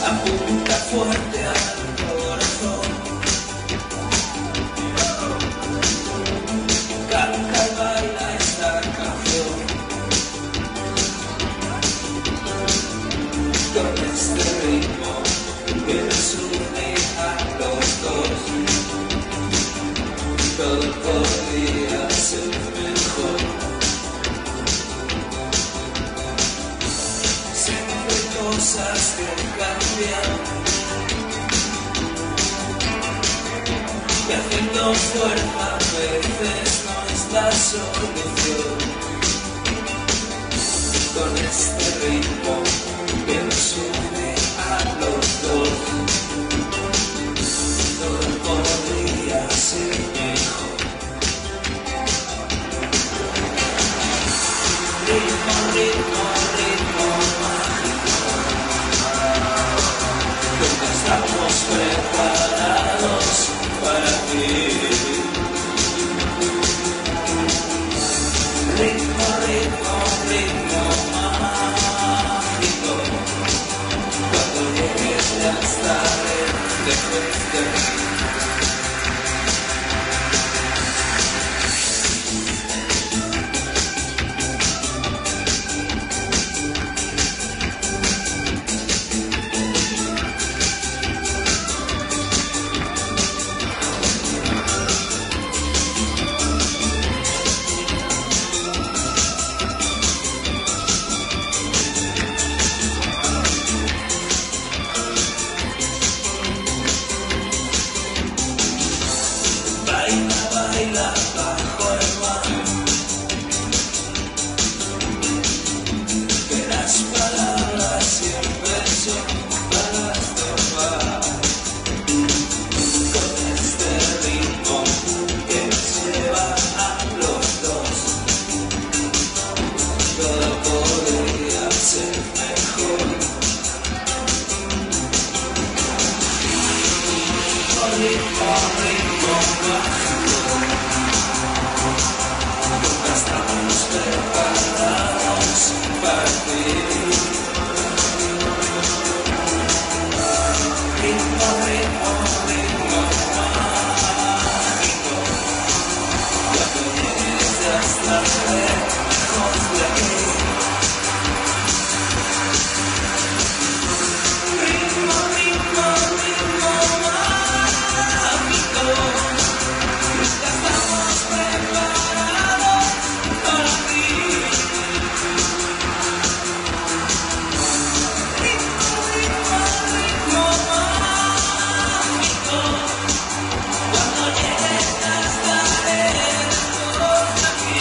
apunta fuerte al corazón. Canta y baila esta canción. Con este ritmo que nos une a los dos, todo podría ser mejor. Siempre hay cosas que cambian, y haciendo fuerza a veces no es la solución. Con este ritmo que nos une a los dos, todo podría ser mejor. Ritmo, ritmo, ritmo mágico, nunca estamos preparados para ti. Ritmo, ritmo, ritmo mágico, cuando llegues ya estaré después de ti. Baila, baila bajo el mar, que las palabras siempre son para estorbar. Con este ritmo que nos lleva a los dos, todo podría ser mejor. Ritmo, ritmo mágico, nunca estamos preparados para ti. Ritmo, ritmo, ritmo mágico, cuando llegues ya estaré lejos de aquí. Ritmo, ritmo, ritmo mágico, nunca estamos preparados para ti. Ritmo, ritmo, ritmo mágico, cuando llegues ya estaré lejos de aquí.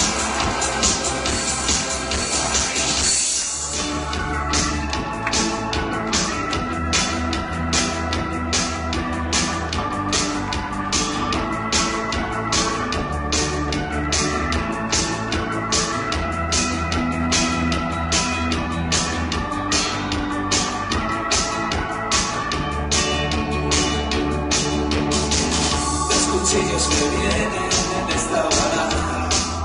Los cuchillos que vienen en esta baraja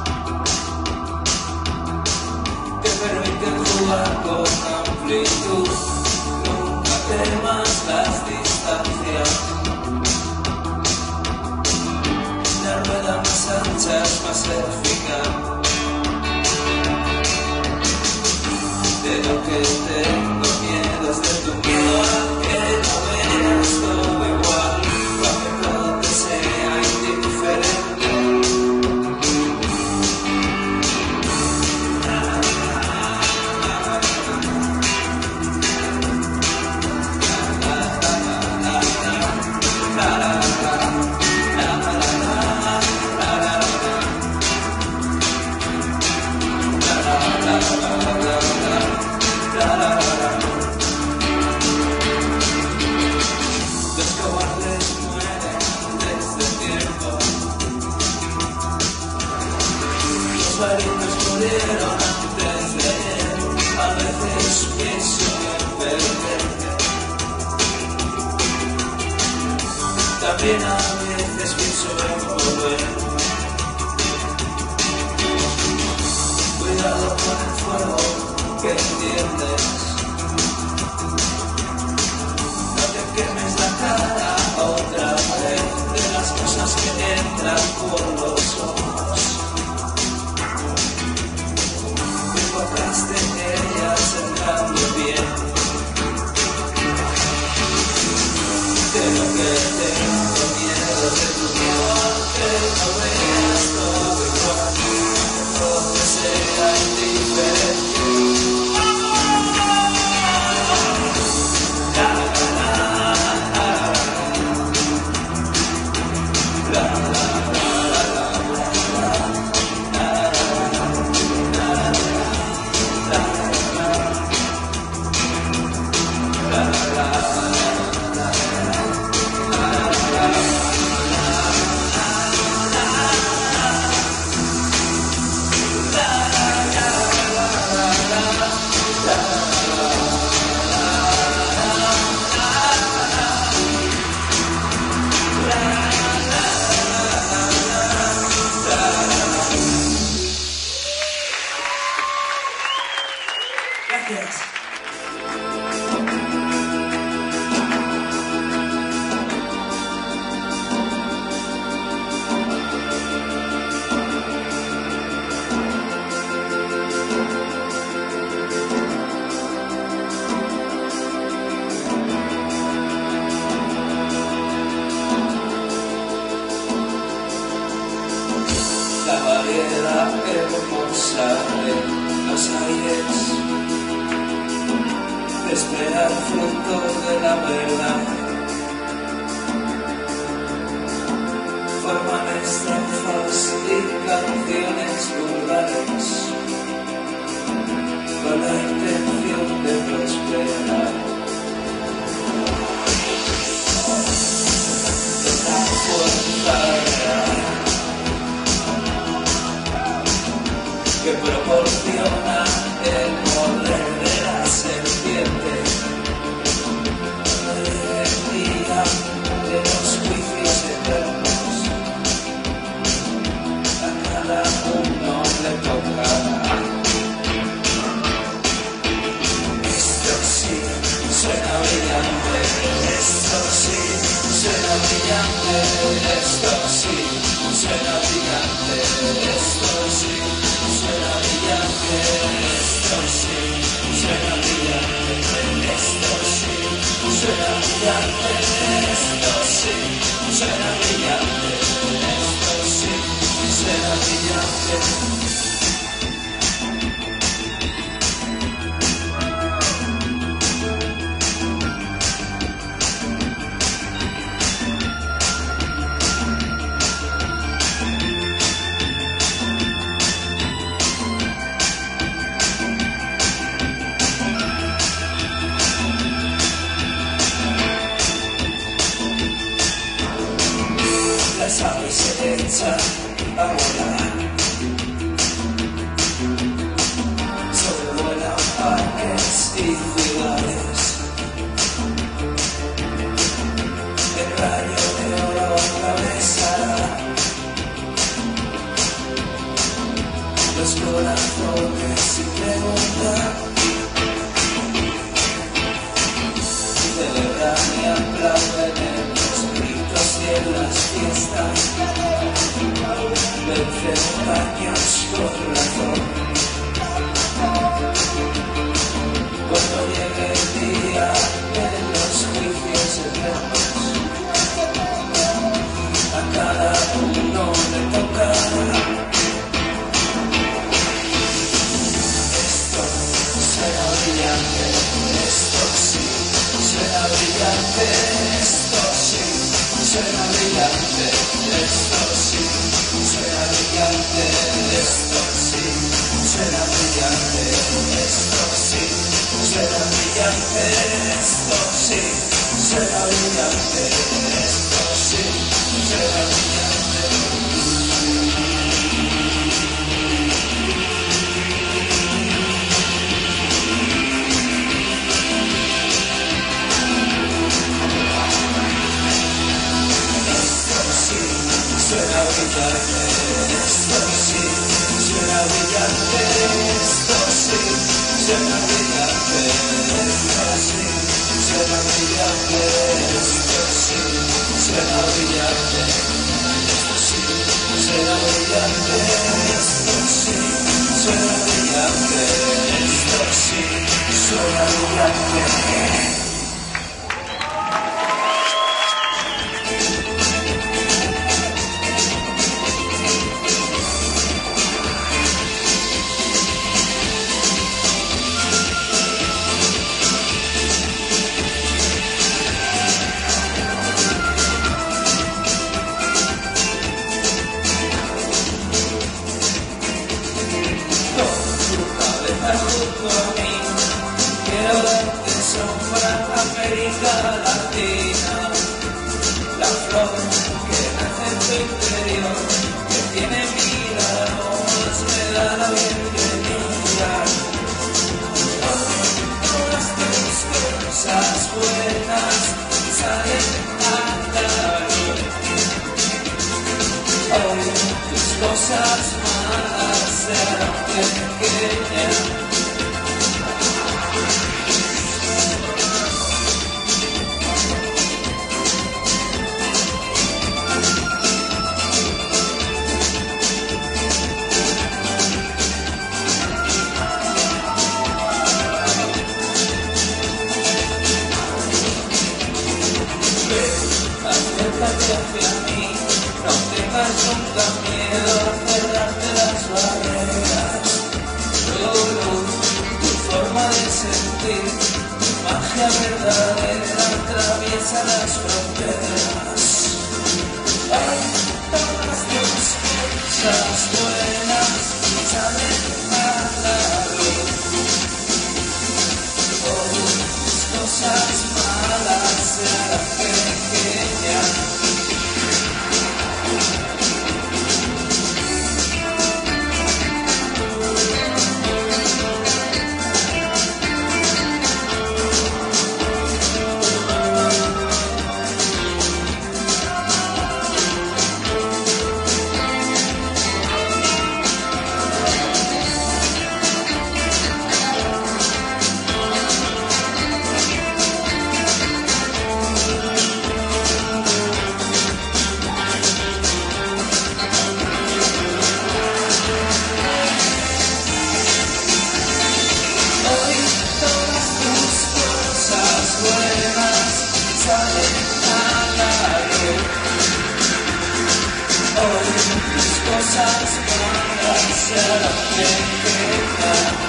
te permiten jugar con amplitud. Nunca temas las distancias, la rueda más ancha es más eficaz. De lo que tengo miedo es de tu miedo a que no veas todo igual, aunque todo te sea indiferente. Los cobardes mueren desde tiempo, los valientes murieron antes de ayer. A veces pienso en perderte, también a veces pienso en volver. Cuidado con el fuego que entiendes, mariposa de los aires, esperar fruto de la verdad. Forman estrofas y canciones vulgares con la intención de prosperar. La fuerza que proporciona el poder de la serpiente, la energía de los juicios eternos. A cada uno le tocará. Esto sí suena brillante, esto sí suena brillante, esto sí suena brillante, esto sí suena brillante, esto sí suena brillante, esto sí suena brillante, esto sí suena brillante, esto sí suena brillante. Las aves se echan a volar, sobrevuelan parques y ciudades. El rayo de oro atravesará los corazones y preguntar, celebran y aplauden en los gritos y en las fiestas, vencen daños con razón. Cuando llegue el día de los juicios eternos, a cada uno le tocará. Esto será brillante, esto sí será brillante, esto sí será brillante, esto sí será brillante, esto sí será brillante, esto sí será brillante, esto sí será brillante, esto sí será brillante. Suena brillante, esto sí suena brillante, esto sí suena brillante, esto sí suena brillante, esto sí suena brillante, esto sí suena brillante, esto sí suena brillante, esto sí suena brillante. Junto a mí, quiero darte sombra, América Latina, la flor que nace en tu interior, que tiene mil aromas, me da la bienvenida. Todas tus cosas buenas salen a la luz, hoy tus cosas malas serán pequeñas. Acércate hacia mí, no tengas nunca miedo a cerrarte las barreras, solo tu forma de sentir, tu magia verdadera atraviesa las fronteras. Hay todas tus cosas buenas salen a la luz, tus cosas malas se harán pequeñas. Hoy tus cosas malas se harán pequeñas.